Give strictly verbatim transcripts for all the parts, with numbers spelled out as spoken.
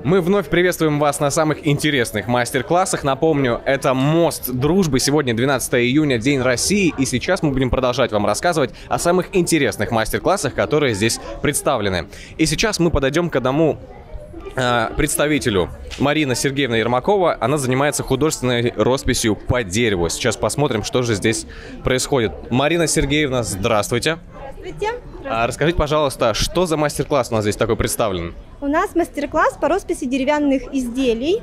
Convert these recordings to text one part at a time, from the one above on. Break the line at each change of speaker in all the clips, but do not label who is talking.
Мы вновь приветствуем вас на самых интересных мастер-классах. Напомню, это «Мост дружбы». Сегодня двенадцатое июня, День России. И сейчас мы будем продолжать вам рассказывать о самых интересных мастер-классах, которые здесь представлены. И сейчас мы подойдем к одному э, представителю. Марина Сергеевна Ермакова. Она занимается художественной росписью по дереву. Сейчас посмотрим, что же здесь происходит. Марина Сергеевна, здравствуйте.
Здравствуйте.
А расскажите, пожалуйста, что за мастер-класс у нас здесь такой представлен?
У нас мастер-класс по росписи деревянных изделий.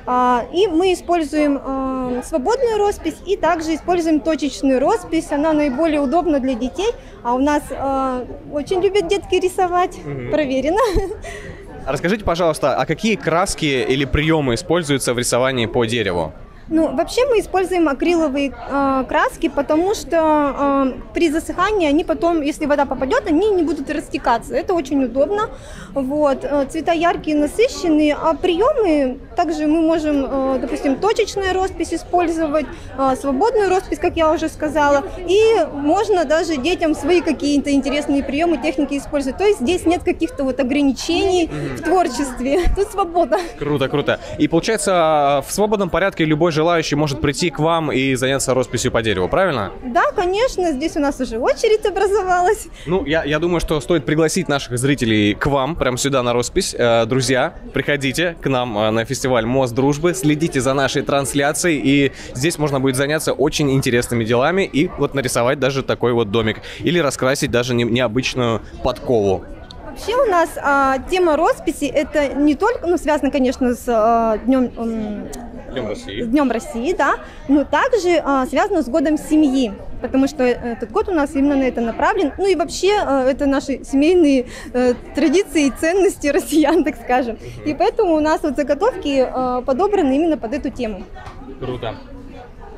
И мы используем свободную роспись и также используем точечную роспись. Она наиболее удобна для детей. А у нас очень любят детки рисовать. Угу. Проверено.
Расскажите, пожалуйста, а какие краски или приемы используются в рисовании по дереву?
Ну, вообще мы используем акриловые э, краски, потому что э, при засыхании они потом, если вода попадет, они не будут растекаться. Это очень удобно. Вот. Цвета яркие, насыщенные, а приемы также мы можем, э, допустим, точечную роспись использовать, э, свободную роспись, как я уже сказала, и можно даже детям свои какие-то интересные приемы, техники использовать. То есть здесь нет каких-то вот ограничений в творчестве. Тут свобода.
Круто, круто. И получается, в свободном порядке любой желающий может прийти к вам и заняться росписью по дереву, правильно?
Да, конечно, здесь у нас уже очередь образовалась.
Ну, я, я думаю, что стоит пригласить наших зрителей к вам, прямо сюда на роспись. Э, друзья, приходите к нам э, на фестиваль «Мост дружбы», следите за нашей трансляцией, и здесь можно будет заняться очень интересными делами и вот нарисовать даже такой вот домик, или раскрасить даже не, необычную подкову.
Вообще у нас а, тема росписи это не только, ну, связано, конечно, с а, днем, м,
Днем России.
с Днем России, да, но также а, связано с годом семьи, потому что этот год у нас именно на это направлен. Ну и вообще а, это наши семейные а, традиции и ценности россиян, так скажем. Угу. И поэтому у нас вот заготовки а, подобраны именно под эту тему.
Круто.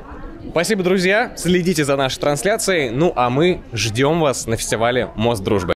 Спасибо, друзья. Следите за нашей трансляцией. Ну а мы ждем вас на фестивале «Мост дружбы».